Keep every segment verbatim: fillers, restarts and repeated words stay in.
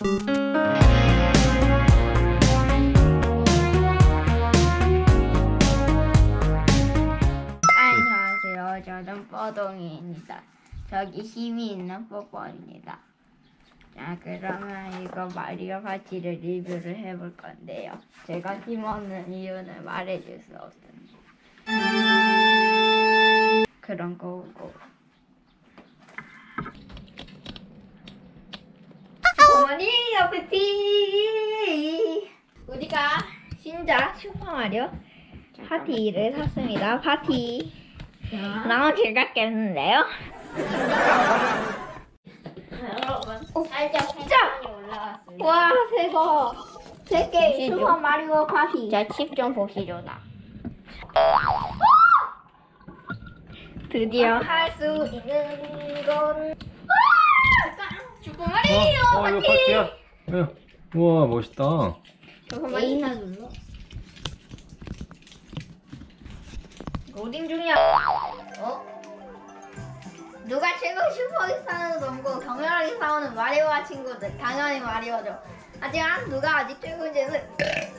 안녕하세요. 저는 뽀동이입니다. 저기 힘이 있는 뽀뽀입니다. 자, 그러면 이거 마리오 파티를 리뷰를 해볼 건데요. 제가 힘없는 이유는 말해줄 수 없습니다. 그런 거고. 마리오 파티! 우리가 신작 슈퍼마리오 파티를 샀습니다. 파티. 너무 즐겁겠는데요? 여러분, 살짝 펜션이 올라왔습니다. 와, 대박! 세계 슈퍼 마리오 파티. 자, 칩 좀 보시죠, 나. 드디어 할 수 있는 건 슈퍼 마리오 어, 어, 이거 파티. 파티야? 네. 우와, 멋있다. 에이나 눌러. 로딩 중이야. 어? 누가 최고 슈퍼를 싸우는 넘고 격렬하게 싸우는 마리오와 친구들. 당연히 마리오죠. 하지만 누가 아직 최고인지는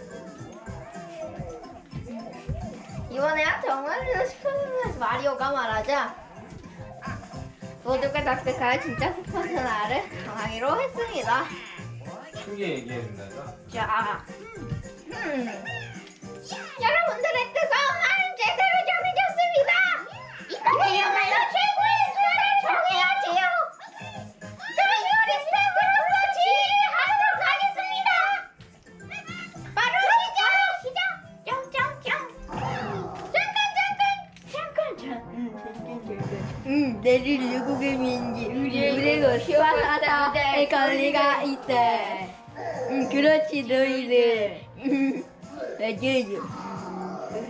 이번에야 정말 슈퍼 마리오가 말하자 모두가 닥득할 진짜 슈퍼스타를 정하기로 했습니다. 크게 얘기해야 된다죠? 자, 음. 여러분들의 뜨거운 마음 제대로 정해졌습니다. 이번에야말로 최고의 수를 정해야지요. 저희 우리 스태프로서 지휘하도록 하겠습니다. 바로 시작! 시작! 짱짱짱! 잠깐 잠깐! 잠깐 잠깐! 음, 내릴 누구금인지 우리 우리고 슈퍼스타의 권리가 있대. 음, 그렇지 너희들. 음, 맞아요. 그래.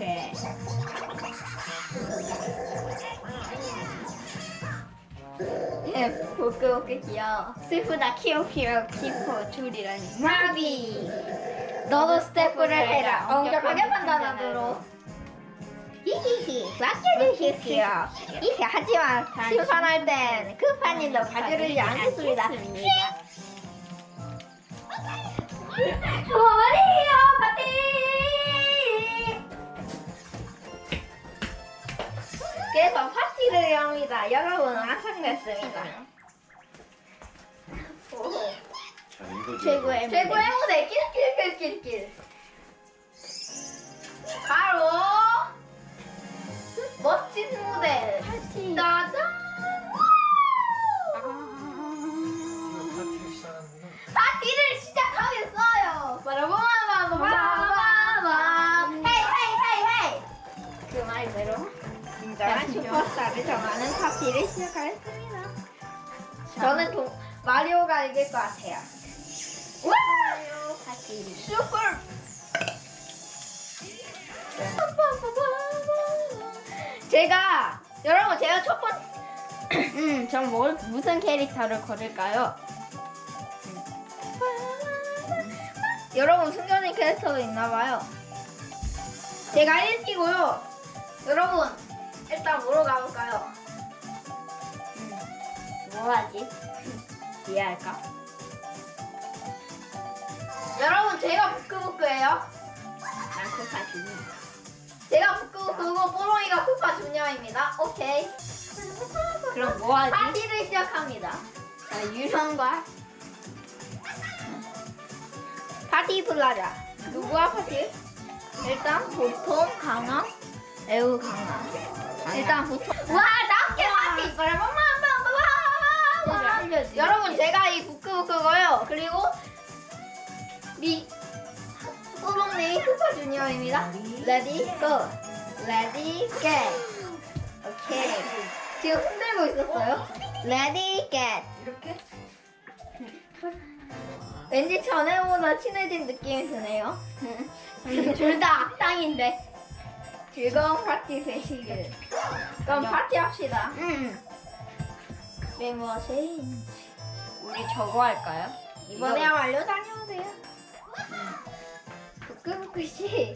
예, 볼게 볼게 귀여워. 스태프다 키오키오 키포 줄이라니. 마비. 너도 스태프를 해라. 엄격하게 판단하도록. 히히히. 맡겨주십시오. 이게 하지만 심판할 땐 그 판님도 봐주지 않겠습니다. 마리오 파티! 그래서 파티를 합니다. 여러분 완성됐습니다. 자, 이거 최고의 최고의 무대 낄낄낄낄낄. 바로 멋진 무대 파티. 따단. 파티를 시작하겠어요. 빠라바바바바바바. 헤이 헤이 헤이 헤이. 그 말대로 진정한 슈퍼스타를 정하는 파티를 시작하겠습니다. 저는 도, 마리오가 이길 것 같아요. 와! 마리오 파티. 슈퍼. 제가 여러분 제가 첫 번. 음, 전 뭘 무슨 캐릭터를 고를까요? 여러분 숨겨진 캐릭터도 있나봐요. 제가 일 피고요. 여러분 일단 뭐로 가볼까요? 음, 뭐 하지? 이해할까? 여러분 제가 부끄부끄예요. 난 쿠파 주니어. 제가 부끄부끄고 뽀롱이가 쿠파 주니어입니다. 오케이. 그럼 뭐 하지? 파티를 시작합니다. 자, 유형과 파티 플라자. 누구와 파티? 일단 보통 강화, 매우 강화. 일단 보통. 와, 나게 파티. 빠라바바바바바바. 여러분 제가 이 부끄부끄고요. 그리고 미 뽀롱님이 쿠파 주니어입니다. 레디 고. 레디 겟. 오케이. 지금 흔들고 있었어요. 레디 겟. 이렇게. 왠지 전에보다 친해진 느낌이 드네요. 둘 다 악당인데. 즐거운 파티 되시길. 그럼 파티 합시다. 응. 멤버 체인지. 우리 저거 할까요? 이번에야말로 다녀오세요. 부끄부끄씨.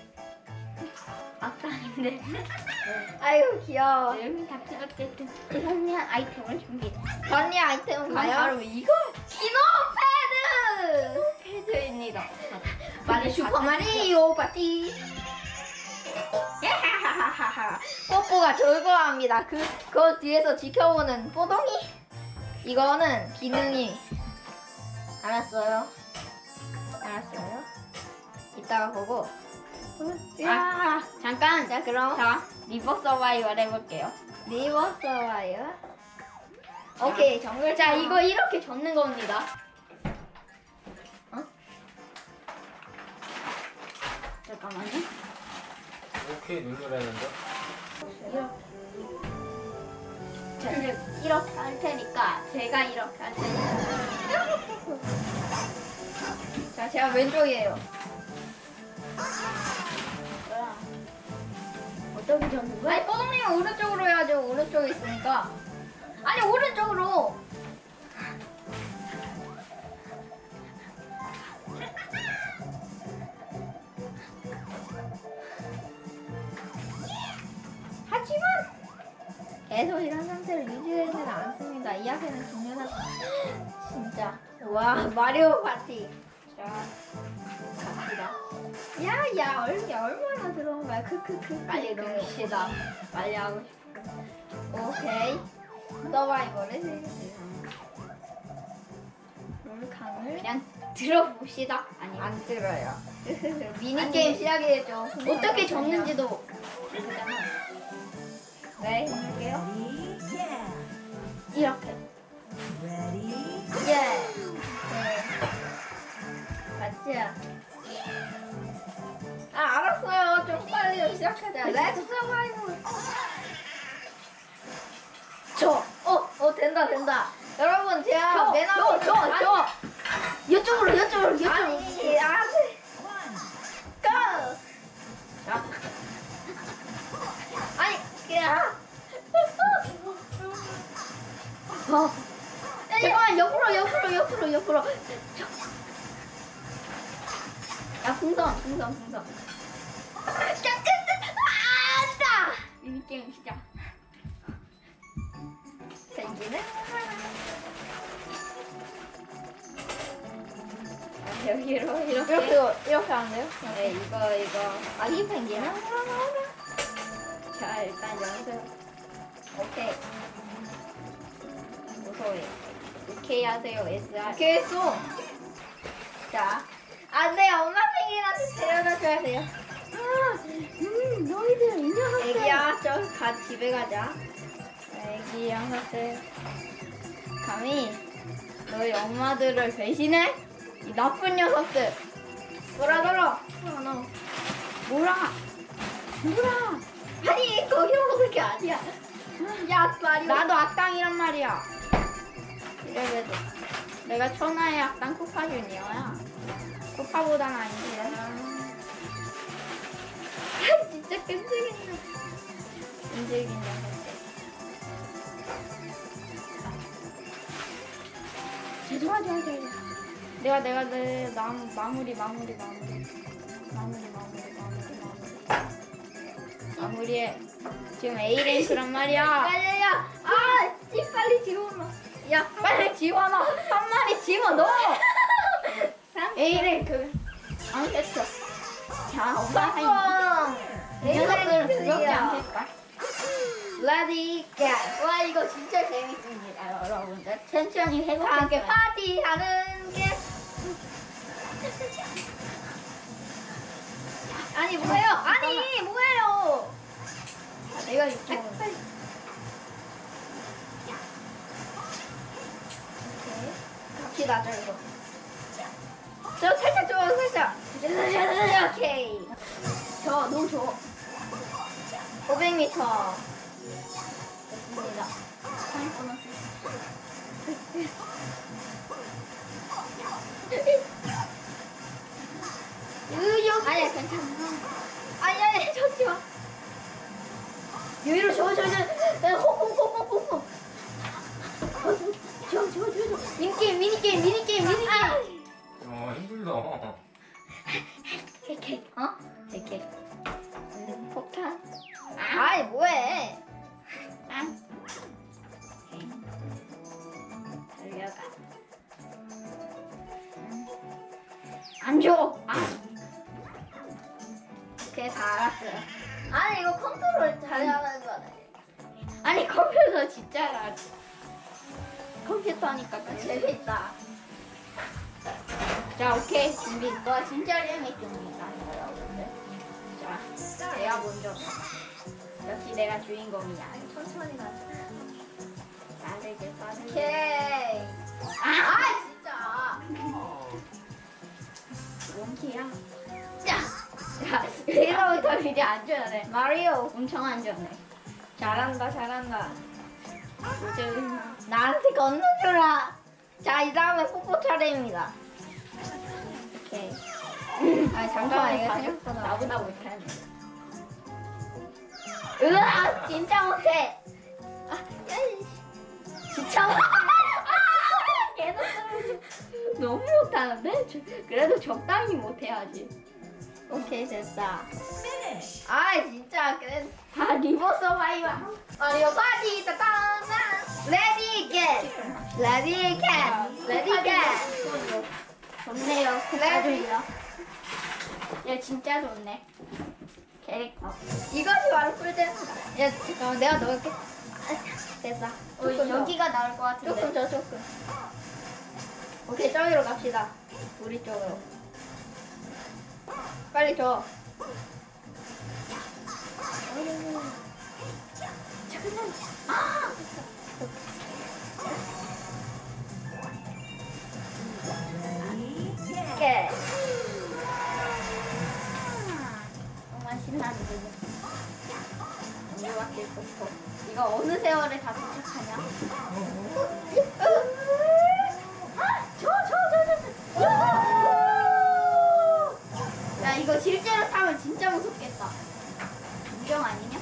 악당인데. 아이고 귀여워. 여러분 다 찍었겠든 선미한 아이템을 준비해. 선미 아이템은 과연? 바로 이거? 디노 패드! 마리 슈퍼 마리오 파티. 야하하하하. 뽀뽀가 즐거워합니다. 그, 그 뒤에서 지켜보는 뽀동이. 이거는 기능이. 알았어요. 알았어요. 이따가 보고. 아, 잠깐. 자, 그럼. 자, 리버 서바이벌 해볼게요. 리버 서바이벌. 오케이, 정글. 자, 이거 이렇게 젓는 겁니다. 어? 잠깐만요. 오케이 누르라는데? 자, 이제 이렇게 할 테니까 제가 이렇게 할 테니까. 자, 제가 왼쪽이에요. 어떻게 젓는 거야? 아니, 뽀동님은 오른쪽으로 해야죠. 오른쪽에 있으니까. 아니, 오른쪽으로. 하지만 계속 이런 상태를 유지되지는 않습니다. 이 앞에는 중요한 진짜 와 마리오 파티. 자 갑시다. 야야 얼게 얼마나 들어온 거야. 크크크 빨리 롱시다. 빨리 하고 싶어. 오케이 서바이벌을 해주세요. 롤캉을 그냥 들어봅시다. 아니 안 들어요. 미니게임 시작해야죠. 어떻게 접는지도 모르잖아. 네, 해볼게요. 이렇게. 예. 네. 맞지? 아, 알았어요. 좀 빨리 시작하자. 렛츠 서바이벌. 저, 어, 어, 된다, 된다. 여러분, 제가 맨 앞에. 저, 저, 저. 이쪽으로, 이쪽으로, 이쪽으로. 아니, 안 돼. 고! 자. 아니, 그냥. 어. 잠깐만, 옆으로, 옆으로, 옆으로, 옆으로. 야, 풍선, 풍선, 풍선. 짠짠짠! 아따! 미니게임 시작. 펭귄은 아, 여기로 이렇게 이렇게 이렇게 하면 돼요? 네, 이거 이거 아기 펭귄은 자, 일단 연습. 오케이. 무서워요. 오케이 하세요. 에스알. 오케이 했어. 자, 안돼 엄마 펭귄한테 데려다 줘야 돼요. 아, 음, 너희들 이 녀석들. 애기야, 저 가 집에 가자. 애기 녀석들. 감히 너희 엄마들을 배신해? 이 나쁜 녀석들. 돌아 돌아. 돌아 너. 뭐라? 뭐라? 아니 거기로 먹을 게 아니야. 야 말이. 나도 악당이란 말이야. 이래봬도 내가 천하의 악당 코파 주니어야. 코파보단 아니지. 아 진짜 끈질긴다. 끈질긴다. 좋아 좋아 좋아. 내가 내가 내 남 마무리 마무리 마무리 마무리 마무리 마무리 마무리 마무리해. 지금 A 랭크란 말이야. 야야야. 아, 씨 빨리 집어넣어. 야 빨리 집어넣어. 한 마리 집어넣어. A 랭크. 안 됐어. 자 엄마 한 이 녀석들은 두렵지 않겠다. 레디 겟. 와 이거 진짜 재밌습니다 여러분들. 천천히 해볼게요. 함께 파티하는 게. 아니 뭐예요? 아니 뭐예요? 아, 내가 이렇게 아, 빨리. 오케이 갑시다 저기로. 저 살짝 줘 살짝. 오케이. 저 너무 좋아. 오백 미터. 됐습니다. 삼 분 으여. 아니야 괜찮아. 아니 아니 저기 마. 여기로 저저저 호호호호호호. 저저저저 미니게임 미니게임 미니게임 미니게임. 어 힘들다. 이렇게 어? 이렇게 폭탄. 아이 뭐해? 아. 달려가. 안 줘. 아. 오케이, 다 알았어요. 아니, 이거 컨트롤 잘하는 거네. 아니, 컴퓨터 진짜라. 컴퓨터 하니까 재밌다. 자, 오케이. 준비. 이거 진짜 재밌습니다, 여러분들. 자, 내가 먼저. 역시 내가 주인공이야. 천천히 가자. 나를 이제 빠르게. 오케이. 아, 아 진짜. 원키야. 자. 자, 이거부터 이제 안전해. 마리오 엄청 안전해. 잘한다, 잘한다. 이제 나한테 건너주라. 자, 이 다음에 뽀뽀 차례입니다. 오케이. 아, 잠깐만, 이거 생각보다 나보다 못하네. 으아, 진짜 못해. 아, 야, 진짜 못해. 아, 계속 떨어져. 너무 못하는데? 저- 그래도 적당히 못해야지. 오케이, 됐다. 아, 진짜 그래. 아, 리버 서바이벌. 마리오 파티 따따나. 레디 겟. 레디 겟. 레디 겟. 좋네요. 레디요. 얘 진짜 좋네. 캐릭터. 이것이 바로 풀댄스다. 야, 잠깐만, 내가 넣을게. 아, 됐다. 어, 여기가 나올 것 같은데. 조금 더, 조금. 오케이, 저기로 갑시다. 우리 쪽으로. 빨리 줘. 잠깐만. 아! 오케이. 정말 신나는데. 언제밖에 없어. 이거 어느 세월에 다 도착하냐? 저, 저, 저, 저, 저. 야, 이거 실제로 타면 진짜 무섭겠다. 인정 아니냐?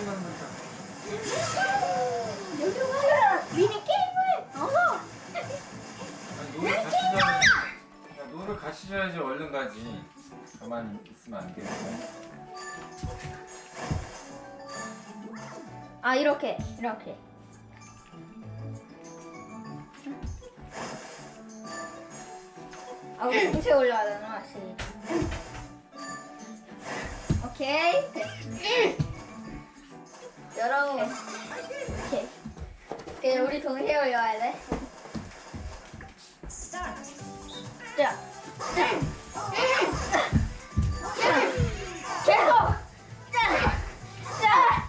여기로 가라. 미니 게임을. 어서. 아니, 노를 같이 줘야지. 야, 노를 같이 줘야지 얼른 가지. 가만히 있으면 안 돼. 아, 이렇게, 이렇게. 아, 우리 동시에 올라가야 되나? 다시. 오케이. 여러분. 오케이. 오케이, 우리 동시에 올라가야 돼. 자. 자. 계속. 자. 자.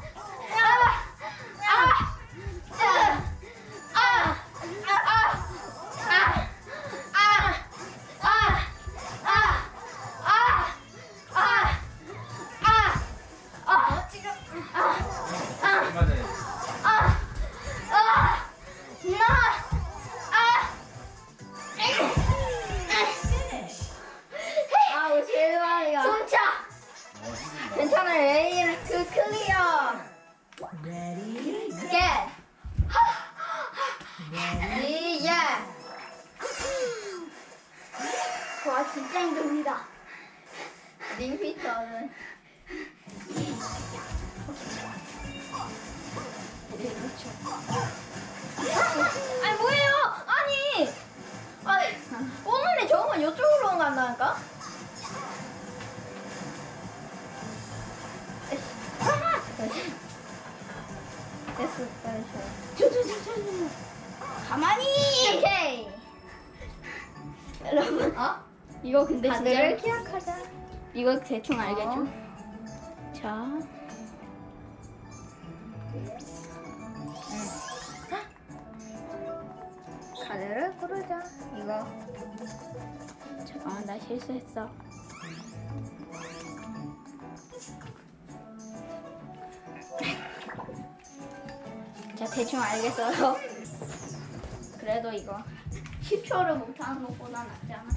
얼마 전에 아우 실망이야. 숨차. 어, 힘들다. 괜찮아. 에이 그 클리어. 게. 이 예. 와 진짜 힘듭니다. 링피터는. 아니 뭐예요? 아니. 아니 오늘의 정은 이쪽으로 간다니까? 됐어, 빨리 줘. 줘, 줘, 줘, 줘, 줘. 가만히. 오케이. 여러분, 어? 이거 근데 다들 진짜 기억하자. 이거 대충 알겠죠? 어. 자. 카드를 고르자. 이거. 잠깐만, 나 실수했어. 자, 대충 알겠어요. 그래도 이거 십 초를 못하는 것보다 낫지 않아?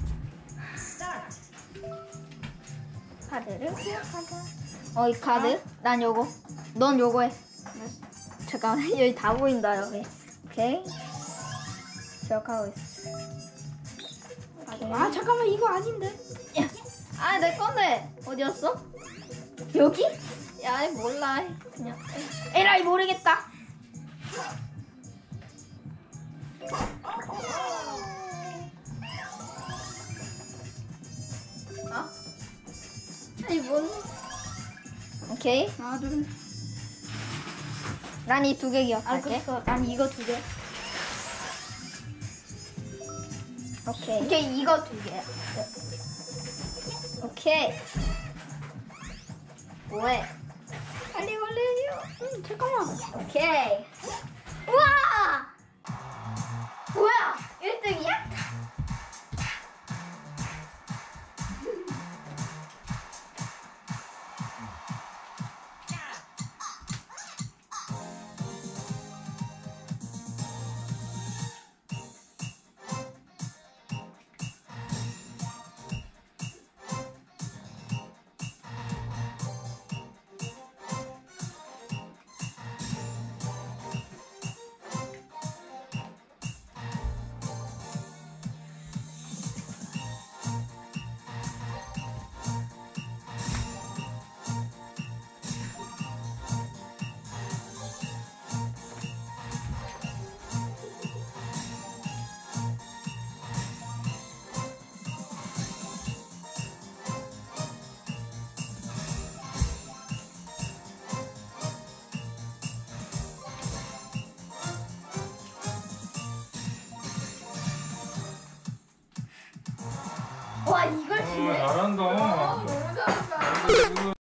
카드를 기억하자. 어, 이 카드? 난 요거. 넌 요거 해. 잠깐만, 여기 다 보인다, 여기. 오케이. 기억하고 있어. 오케이. 아 잠깐만 이거 아닌데. 아, 내 건데. 어디였어? 여기? 야, 몰라. 그냥. 에라이, 모르겠다. 문. 오케이. 하나 둘. 난 이 두 개 아 기억할게. 그거 난 이거 두 개. 오케이. 오케이 이거 두 개. 오케이. 뭐해? 빨리 걸려요. 응 잠깐만. 오케이. 우와. 뭐야? 일 등이야? 와 이걸 어, 주네? 잘한다. 너무 잘한다.